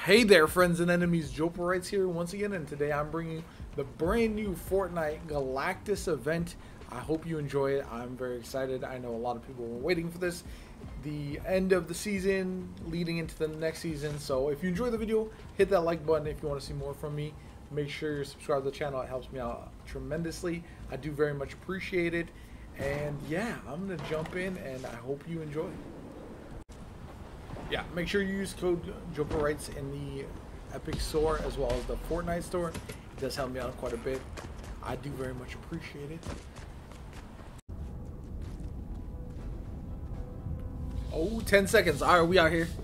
Hey there, friends and enemies, Joperites here once again, and today I'm bringing the brand new Fortnite Galactus event. I hope you enjoy it. I'm very excited. I know a lot of people were waiting for this. The end of the season, leading into the next season. So if you enjoyed the video, hit that like button if you want to see more from me. Make sure you're subscribed to the channel. It helps me out tremendously. I do very much appreciate it. And yeah, I'm going to jump in, and I hope you enjoy. Yeah, make sure you use code Joperites in the Epic Store as well as the Fortnite store. It does help me out quite a bit. I do very much appreciate it. Oh, 10 seconds. All right, we out here.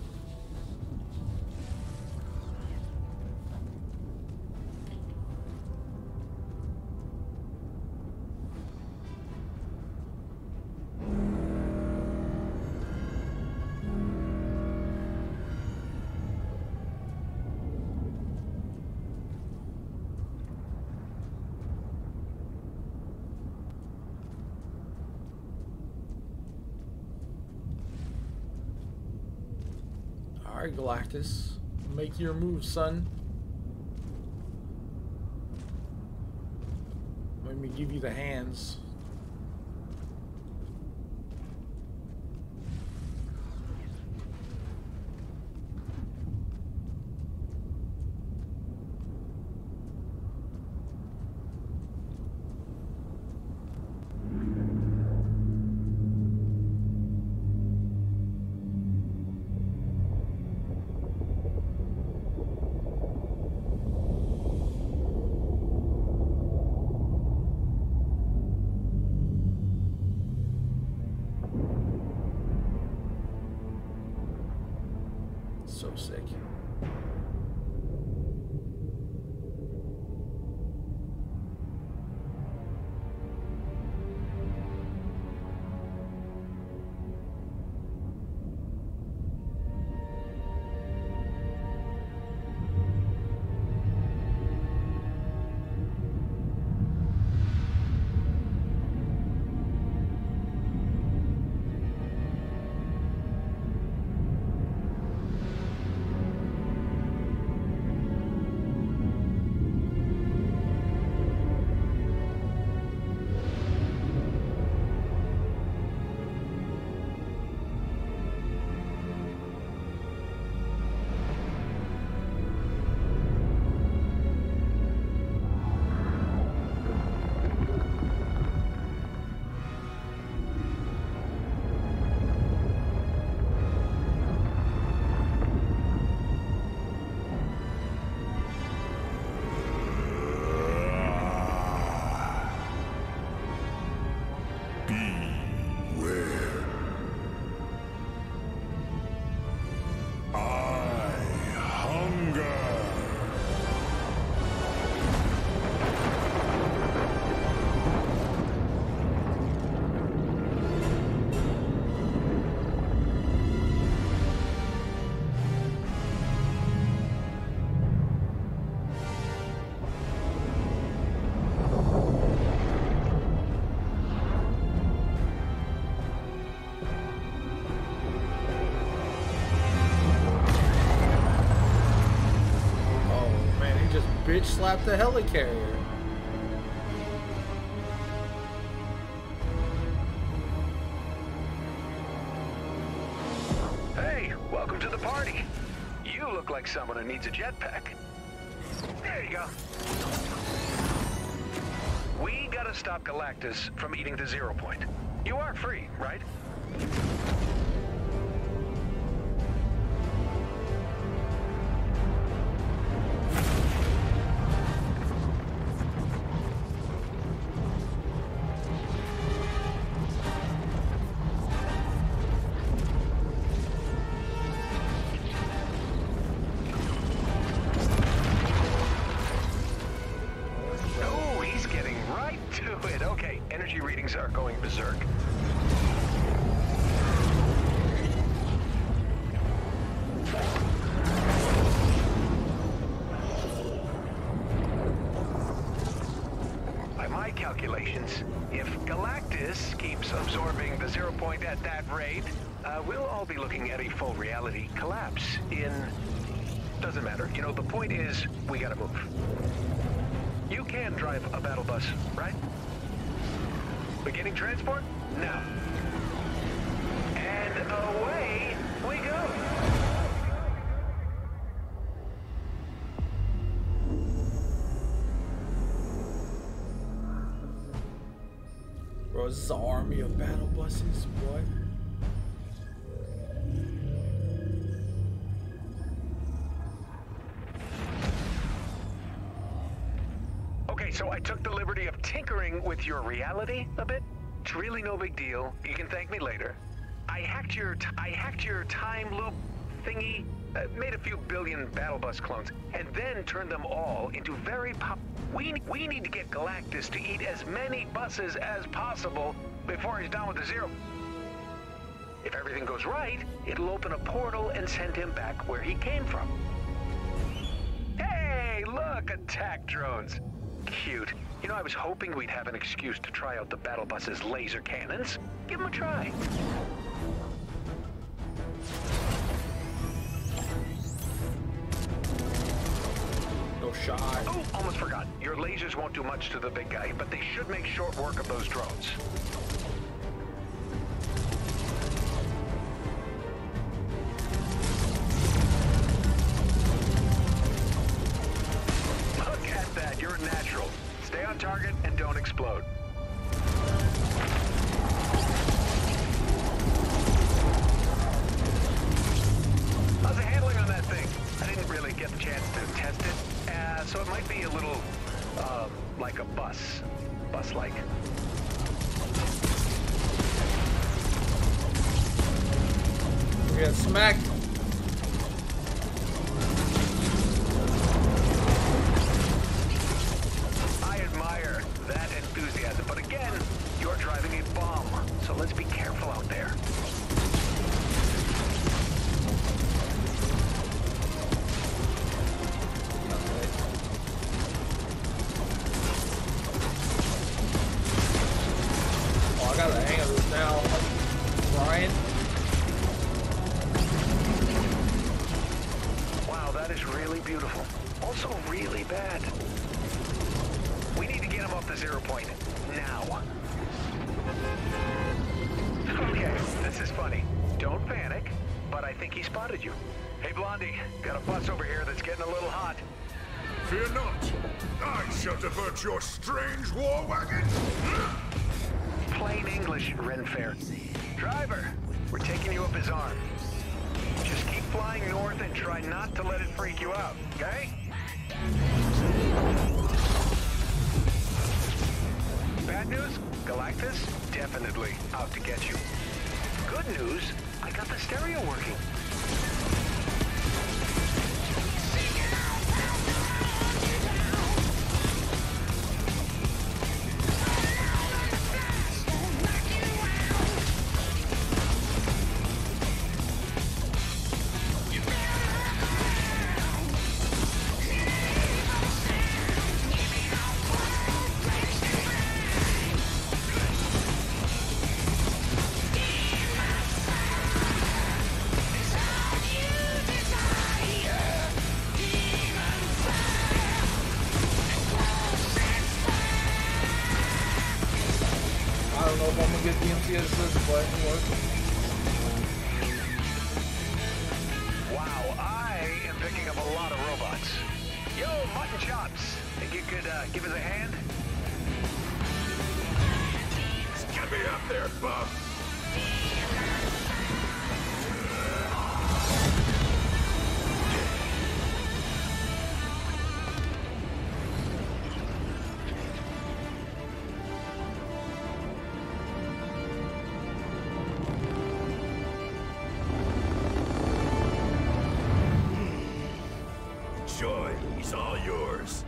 Alright, Galactus. Make your move, son. Let me give you the hands. So sick. Bitch slapped the helicarrier. Hey, welcome to the party. You look like someone who needs a jetpack. There you go. We gotta stop Galactus from eating the 0 point. You are free, right? Okay, energy readings are going berserk. By my calculations, if Galactus keeps absorbing the 0 point at that rate, we'll all be looking at a full reality collapse in doesn't matter. You know, the point is, we gotta move. You can drive a battle bus, right? Beginning transport? Now. And away we go. Bro, this is an army of battle buses, boy. Okay, so I took the liberty of tinkering with your reality a bit. It's really no big deal. You can thank me later. I hacked your time loop thingy, made a few billion battle bus clones, and then turned them all into very We need to get Galactus to eat as many buses as possible before he's done with the Zero. If everything goes right, it'll open a portal and send him back where he came from. Hey, look, attack drones. Cute. You know, I was hoping we'd have an excuse to try out the battle bus's laser cannons. Give them a try. No shot. Oh, almost forgot. Your lasers won't do much to the big guy, but they should make short work of those drones. Look at that. You're natural. Stay on target and don't explode. How's the handling on that thing? I didn't really get the chance to test it, so it might be a little, like a bus-like. We got smacked. I admire that enthusiasm, but again, you're driving a bomb, so let's be careful out there. I got the hang of this now. Brian. Wow, that is really beautiful. Also really bad. We need to get him off the 0 point. Now. Okay, this is funny. Don't panic, but I think he spotted you. Hey, Blondie, got a bus over here that's getting a little hot. Fear not. I shall divert your strange war wagon. Plain English, Renfair. Driver, we're taking you up his arm. Just keep flying north and try not to let it freak you out, okay? Bad news? Galactus? Definitely out to get you. Good news? I got the stereo working. I don't know if I'm gonna get DMC as this, but it works. Wow, I am picking up a lot of robots. Yo, mutton chops. Think you could give us a hand? Get me up there, bub. Joy is all yours.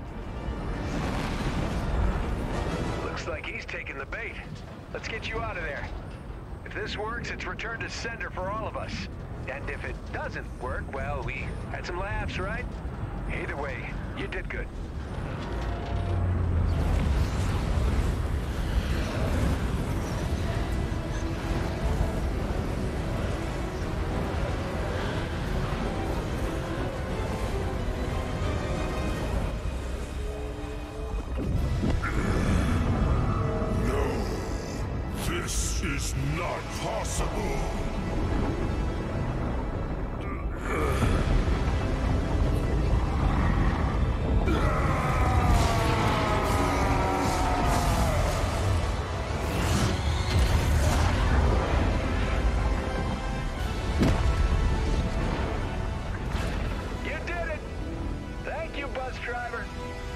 Looks like he's taking the bait. Let's get you out of there. If this works, it's return to sender for all of us. And if it doesn't work, well, we had some laughs, right? Either way, you did good. is not possible. You did it! Thank you, bus driver.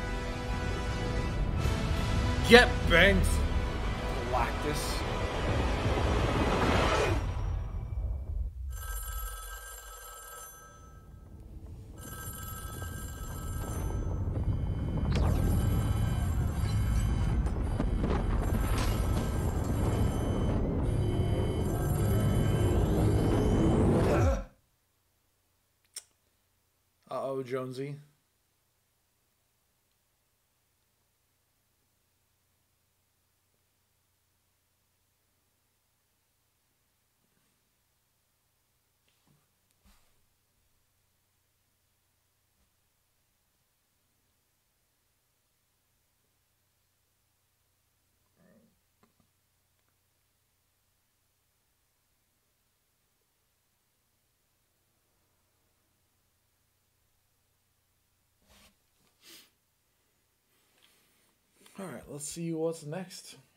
Get bent, Galactus. Uh-oh, Jonesy. All right, let's see what's next.